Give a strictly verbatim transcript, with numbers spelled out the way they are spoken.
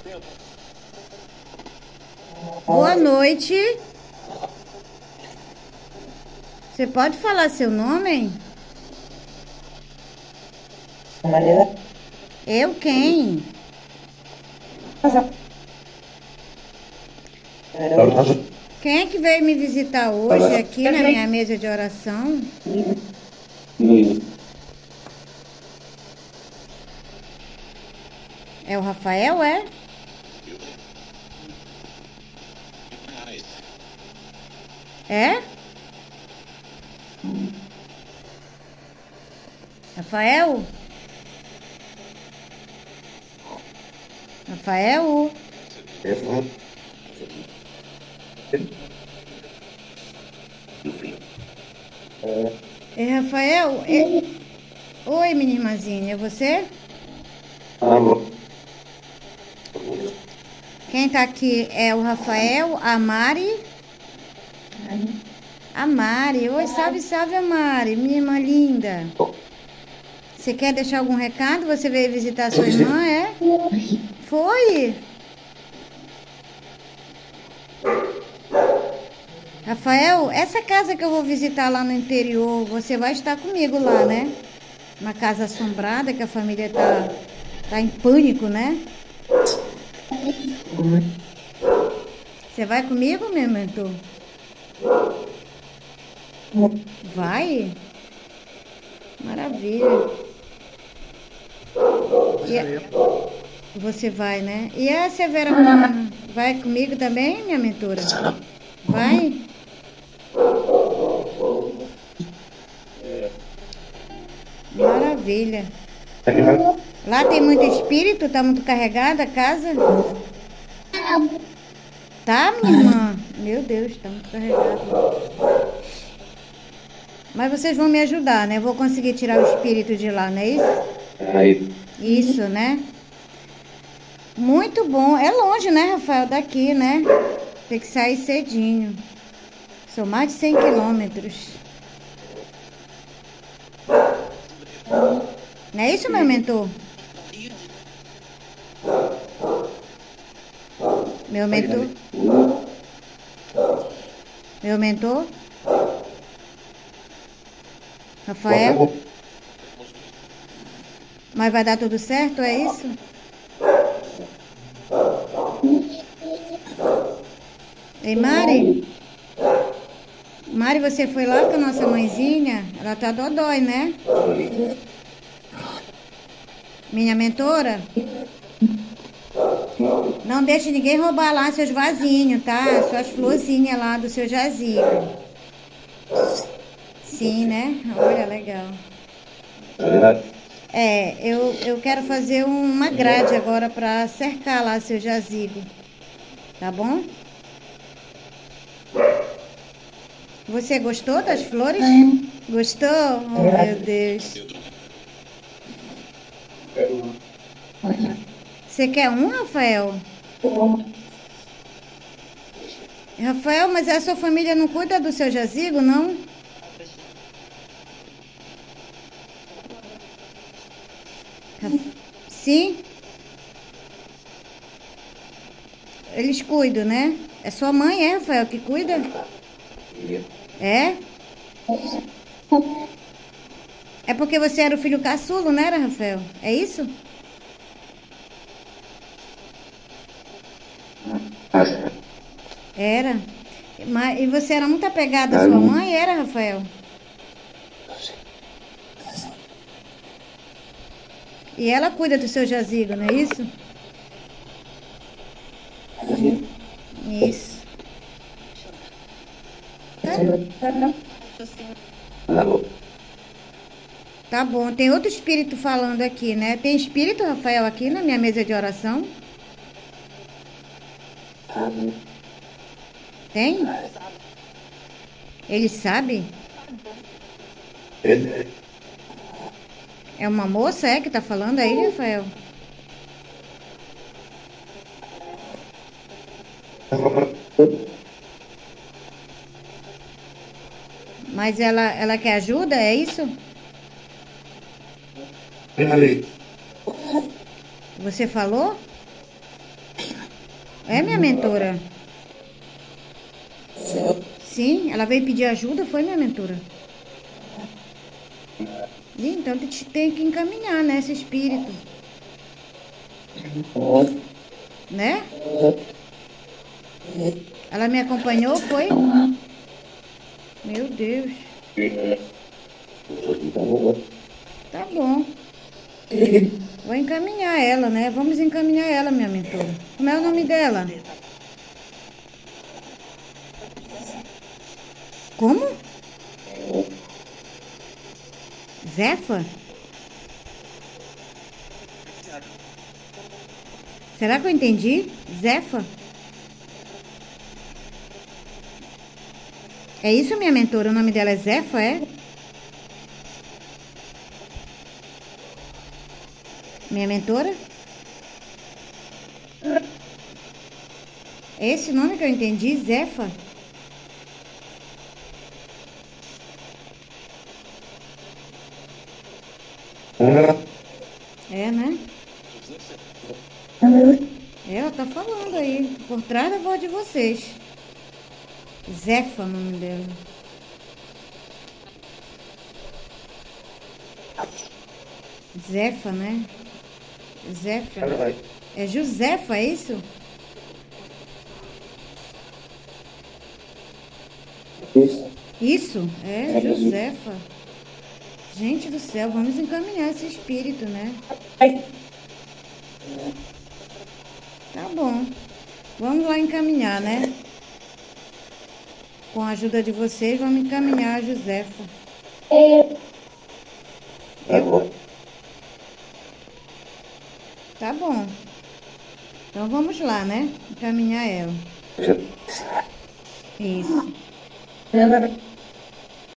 Boa noite. Você pode falar seu nome? Eu quem? Quem é que veio me visitar hoje aqui na minha mesa de oração? É o Rafael, é? É? Rafael? Rafael? É Rafael? É... Oi, minha irmãzinha, é você? Quem tá aqui é o Rafael, a Mari. A Mari. Oi, salve, salve, a Mari, minha irmã linda. Você quer deixar algum recado? Você veio visitar a sua irmã, é? Foi? Rafael, essa casa que eu vou visitar lá no interior, você vai estar comigo lá, né? Uma casa assombrada, que a família tá, tá em pânico, né? Você vai comigo, meu mentor? Vai? Maravilha. E a... Você vai, né? E a Severa Romana? Vai comigo também, minha mentora? Vai? Maravilha. Lá tem muito espírito? Tá muito carregada a casa? Tá, minha irmã? Meu Deus, tá muito carregado. Mas vocês vão me ajudar, né? Eu vou conseguir tirar o espírito de lá, não é isso? Isso, né? Muito bom. É longe, né, Rafael? Daqui, né? Tem que sair cedinho. São mais de cem quilômetros. Não é isso, meu mentor? Meu mentor? Meu mentor? Rafael? Mas vai dar tudo certo, é isso? Ei, Mari? Mari, você foi lá com a nossa mãezinha? Ela tá dodói, né? Minha mentora? Não deixe ninguém roubar lá seus vasinhos, tá? Suas florzinhas lá do seu jazigo. Sim, né? Olha, legal. É, eu, eu quero fazer uma grade agora para cercar lá seu jazigo. Tá bom? Você gostou das flores? Gostou? Oh, meu Deus. Você quer um, Rafael? Rafael, mas a sua família não cuida do seu jazigo, não? Sim? Eles cuidam, né? É sua mãe, é, Rafael, que cuida? É? É porque você era o filho caçulo, não era, Rafael? É isso? Era. Mas, e você era muito apegado à sua mãe, era, Rafael? E ela cuida do seu jazigo, não é isso? Isso. Tá bom. Tem outro espírito falando aqui, né? Tem espírito, Rafael, aqui na minha mesa de oração? Tem? Ele sabe? É uma moça, é, que tá falando aí, Rafael? Mas ela, ela quer ajuda, é isso? Você falou? É minha mentora. Sim, ela veio pedir ajuda, foi minha mentora. E então te tem que encaminhar, né, esse espírito. Né? Ela me acompanhou, foi? Meu Deus. Tá bom. Vou encaminhar ela, né? Vamos encaminhar ela, minha mentora. Como é o nome dela? Como? Zefa? Será que eu entendi? Zefa? É isso, minha mentora? O nome dela é Zefa, é? Minha mentora? É esse nome que eu entendi? Zefa? É, né? Ela tá falando aí, por trás da voz de vocês. Zefa, o nome dela. Zefa, né? Zefa. É Josefa, é isso? Isso. Isso, é Josefa. Gente do céu, vamos encaminhar esse espírito, né? Tá bom. Vamos lá encaminhar, né? Com a ajuda de vocês, vamos encaminhar a Josefa. Tá bom. Tá bom. Então vamos lá, né? Encaminhar ela. Isso.